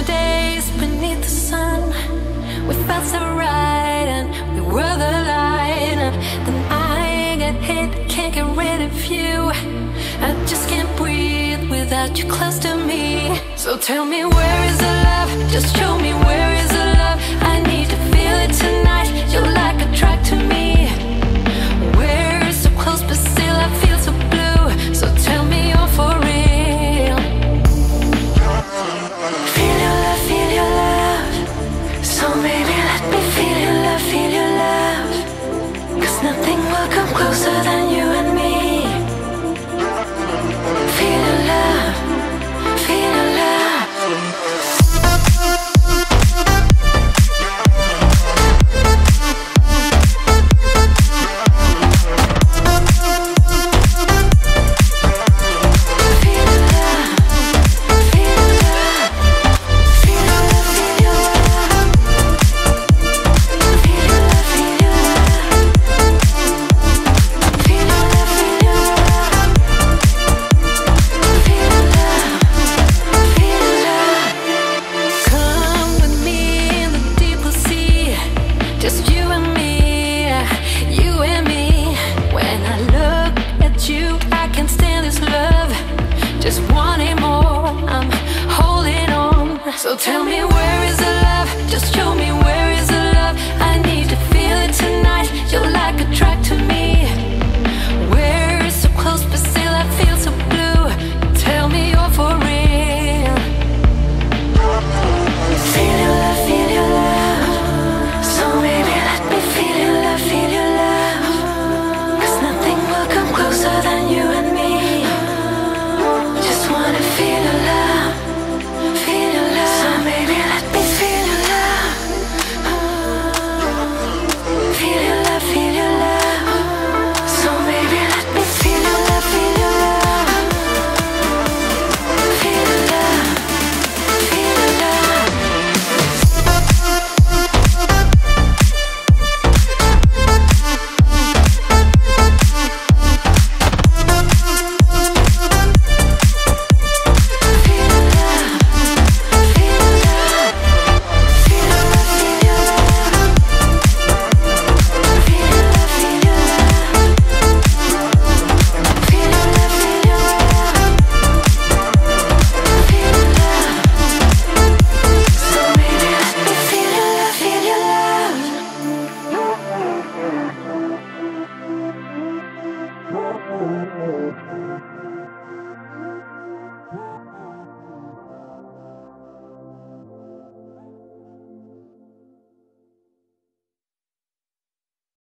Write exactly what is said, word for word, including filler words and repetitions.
days beneath the sun, we felt so right and we were the light. And then I get hit, can't get rid of you. I just can't breathe without you close to me. So tell me, where is the love? Just show me, where is the love? I need to feel it tonight. You're like a drug to me. We're so close but still I feel so blue. So tell me you're for real. Feel your love, feel your love. So baby, let me feel your love, feel your love. Cause nothing will come closer than you and me. Feel your love, feel your love. So tell me, where is the love? Just show me, where is the love? I need to feel it tonight. You're like a drug to me.